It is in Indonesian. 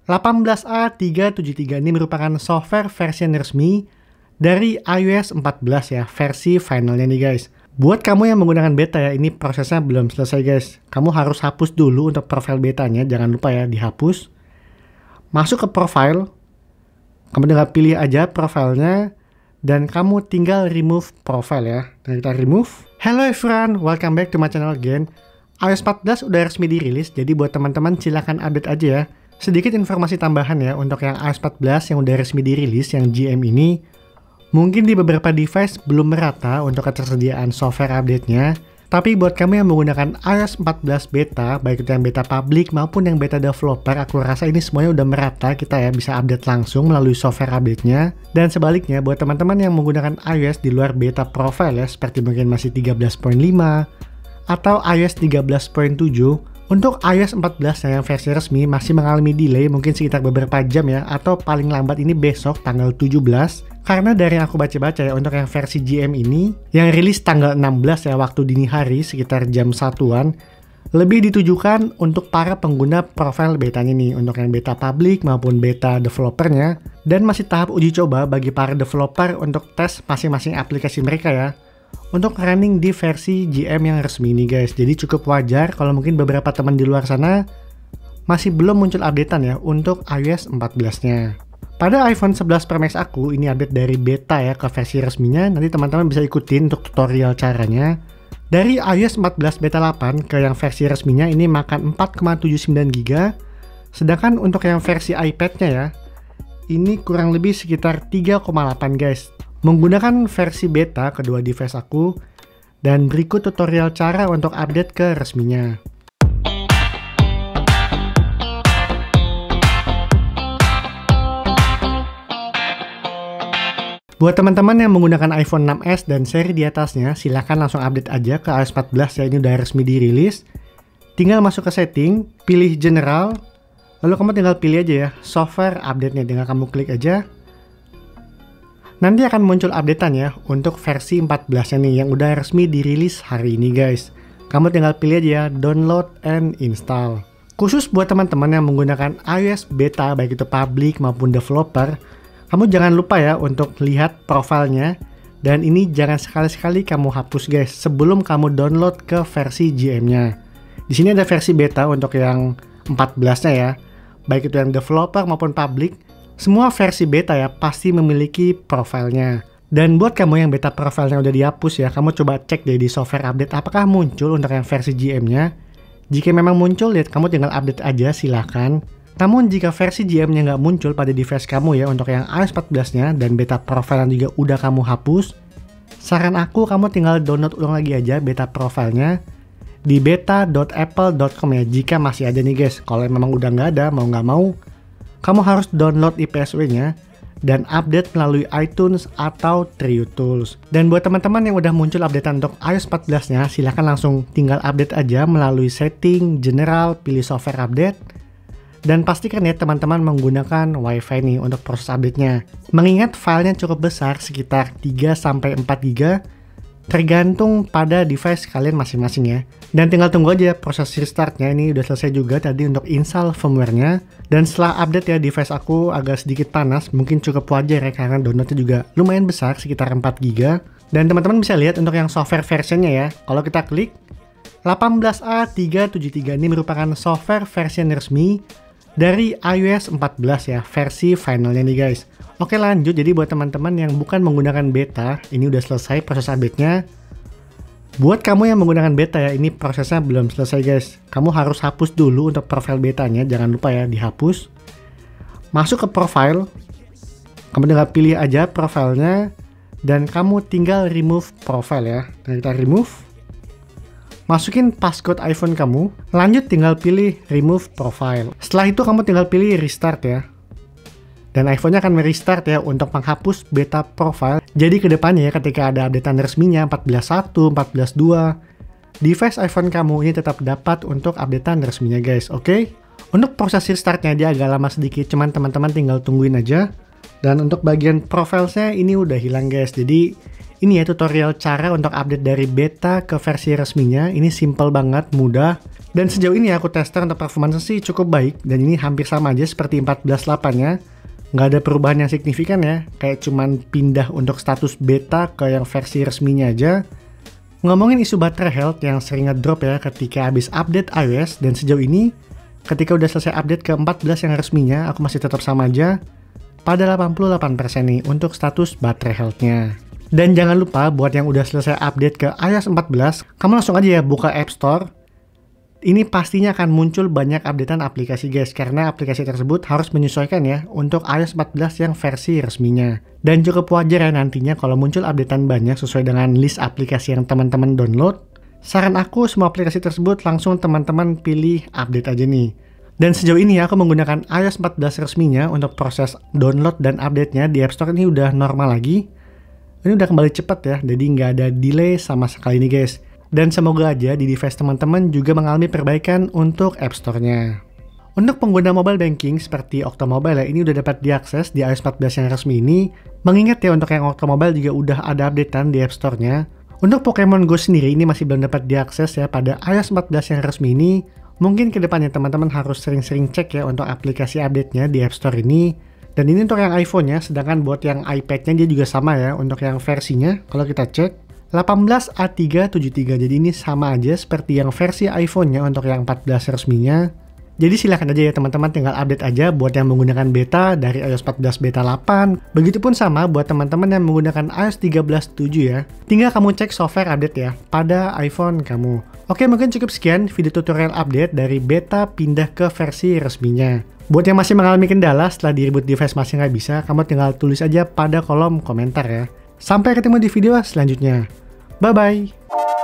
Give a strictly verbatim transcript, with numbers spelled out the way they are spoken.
delapan belas A tiga tujuh tiga ini merupakan software versi resmi dari iOS empat belas ya, versi finalnya nih guys. Buat kamu yang menggunakan beta ya, ini prosesnya belum selesai guys. Kamu harus hapus dulu untuk profil betanya, jangan lupa ya dihapus. Masuk ke profile, kamu tinggal pilih aja profilnya, dan kamu tinggal remove profile ya. Dan kita remove. Hello everyone, welcome back to my channel again. iOS empat belas udah resmi dirilis, jadi buat teman-teman silahkan update aja ya. Sedikit informasi tambahan ya untuk yang iOS empat belas yang udah resmi dirilis, yang G M ini. Mungkin di beberapa device belum merata untuk ketersediaan software update-nya. Tapi buat kamu yang menggunakan iOS empat belas beta, baik itu yang beta public maupun yang beta developer, aku rasa ini semuanya udah merata, kita ya bisa update langsung melalui software update-nya. Dan sebaliknya, buat teman-teman yang menggunakan iOS di luar beta profile ya, seperti mungkin masih tiga belas titik lima atau iOS tiga belas titik tujuh, untuk iOS empat belas yang versi resmi masih mengalami delay mungkin sekitar beberapa jam ya, atau paling lambat ini besok tanggal tujuh belas. Karena dari yang aku baca-baca ya, untuk yang versi G M ini yang rilis tanggal enam belas ya, waktu dini hari sekitar jam satuan, lebih ditujukan untuk para pengguna profil betanya nih, untuk yang beta public maupun beta developernya, dan masih tahap uji coba bagi para developer untuk tes masing-masing aplikasi mereka ya, untuk running di versi G M yang resmi ini guys. Jadi cukup wajar kalau mungkin beberapa teman di luar sana masih belum muncul updatean ya untuk iOS empat belas nya. Pada iPhone sebelas Pro Max aku, ini update dari beta ya ke versi resminya. Nanti teman-teman bisa ikutin untuk tutorial caranya. Dari iOS empat belas beta delapan ke yang versi resminya ini makan empat koma tujuh sembilan giga. Sedangkan untuk yang versi iPad-nya ya, ini kurang lebih sekitar tiga koma delapan guys. Menggunakan versi beta kedua device aku, dan berikut tutorial cara untuk update ke resminya. Buat teman-teman yang menggunakan iPhone enam S dan seri di atasnya, silahkan langsung update aja ke iOS empat belas ya, ini udah resmi dirilis. Tinggal masuk ke setting, pilih general, lalu kamu tinggal pilih aja ya software update-nya, tinggal kamu klik aja. Nanti akan muncul updatean ya untuk versi empat belas nya nih yang udah resmi dirilis hari ini guys. Kamu tinggal pilih aja ya download and install. Khusus buat teman-teman yang menggunakan iOS beta baik itu public maupun developer, kamu jangan lupa ya untuk lihat profilnya, dan ini jangan sekali-sekali kamu hapus guys sebelum kamu download ke versi G M-nya. Di sini ada versi beta untuk yang empat belas-nya ya, baik itu yang developer maupun public. Semua versi beta ya pasti memiliki profilnya. Dan buat kamu yang beta profilnya udah dihapus ya, kamu coba cek deh di software update apakah muncul untuk yang versi G M-nya. Jika memang muncul, lihat kamu tinggal update aja silahkan. Namun jika versi G M-nya nggak muncul pada device kamu ya untuk yang iOS empat belas-nya dan beta profile juga udah kamu hapus, saran aku kamu tinggal download ulang lagi aja beta profilnya di beta dot apple dot com ya, jika masih ada nih guys. Kalau memang udah nggak ada, mau nggak mau, kamu harus download I P S W-nya dan update melalui iTunes atau TrueTools. Dan buat teman-teman yang udah muncul updatean untuk iOS empat belas-nya, silahkan langsung tinggal update aja melalui setting, general, pilih software update. Dan pastikan ya teman-teman menggunakan WiFi nih untuk proses update-nya. Mengingat filenya cukup besar, sekitar tiga sampai empat giga, tergantung pada device kalian masing-masing ya. Dan tinggal tunggu aja proses restart-nya, ini udah selesai juga tadi untuk install firmware-nya. Dan setelah update ya, device aku agak sedikit panas, mungkin cukup wajar ya karena download-nya juga lumayan besar, sekitar empat giga. Dan teman-teman bisa lihat untuk yang software version-nya ya, kalau kita klik, delapan belas A tiga tujuh tiga ini merupakan software version resmi dari iOS empat belas ya, versi finalnya nih guys. Oke lanjut, jadi buat teman-teman yang bukan menggunakan beta, ini udah selesai proses update-nya. Buat kamu yang menggunakan beta ya, ini prosesnya belum selesai guys. Kamu harus hapus dulu untuk profil betanya, jangan lupa ya dihapus. Masuk ke profile, kamu tinggal pilih aja profilnya, dan kamu tinggal remove profile ya. Dan kita remove. Masukin passcode iPhone kamu, lanjut tinggal pilih remove profile. Setelah itu kamu tinggal pilih restart ya. Dan iPhone-nya akan merestart ya untuk menghapus beta profile. Jadi kedepannya ya ketika ada updatean resminya empat belas titik satu, empat belas titik dua, device iPhone kamu ini tetap dapat untuk updatean resminya guys, oke? Okay? Untuk proses restartnya dia agak lama sedikit, cuman teman-teman tinggal tungguin aja. Dan untuk bagian profilesnya ini udah hilang guys. Jadi ini ya tutorial cara untuk update dari beta ke versi resminya. Ini simple banget, mudah. Dan sejauh ini aku tester untuk performance sih cukup baik. Dan ini hampir sama aja seperti empat belas titik delapan nya. Nggak ada perubahan yang signifikan ya. Kayak cuman pindah untuk status beta ke yang versi resminya aja. Ngomongin isu baterai health yang sering ngedrop ya ketika habis update iOS. Dan sejauh ini ketika udah selesai update ke empat belas yang resminya, aku masih tetap sama aja. Pada delapan puluh delapan persen nih untuk status baterai health-nya. Dan jangan lupa buat yang udah selesai update ke iOS empat belas, kamu langsung aja ya buka App Store. Ini pastinya akan muncul banyak updatean aplikasi guys, karena aplikasi tersebut harus menyesuaikan ya untuk iOS empat belas yang versi resminya. Dan cukup wajar ya nantinya kalau muncul updatean banyak sesuai dengan list aplikasi yang teman-teman download. Saran aku semua aplikasi tersebut langsung teman-teman pilih update aja nih. Dan sejauh ini aku menggunakan iOS empat belas resminya untuk proses download dan update-nya di App Store ini udah normal lagi. Ini udah kembali cepat ya, jadi nggak ada delay sama sekali nih guys. Dan semoga aja di device teman-teman juga mengalami perbaikan untuk App Store-nya. Untuk pengguna mobile banking seperti Okta Mobile ya, ini udah dapat diakses di iOS empat belas yang resmi ini. Mengingat ya untuk yang Okta Mobile juga udah ada updatean di App Store-nya. Untuk Pokemon Go sendiri ini masih belum dapat diakses ya pada iOS empat belas yang resmi ini. Mungkin kedepannya teman-teman harus sering-sering cek ya untuk aplikasi update-nya di App Store ini. Dan ini untuk yang iPhone-nya, sedangkan buat yang iPad-nya dia juga sama ya untuk yang versinya. Kalau kita cek, delapan belas A tiga tujuh tiga, jadi ini sama aja seperti yang versi iPhone-nya untuk yang empat belas resminya. Jadi silahkan aja ya teman-teman tinggal update aja buat yang menggunakan beta dari iOS empat belas beta delapan. Begitupun sama buat teman-teman yang menggunakan iOS tiga belas tujuh ya. Tinggal kamu cek software update ya pada iPhone kamu. Oke, mungkin cukup sekian video tutorial update dari beta pindah ke versi resminya. Buat yang masih mengalami kendala setelah di reboot device masih nggak bisa, kamu tinggal tulis aja pada kolom komentar ya. Sampai ketemu di video selanjutnya. Bye-bye!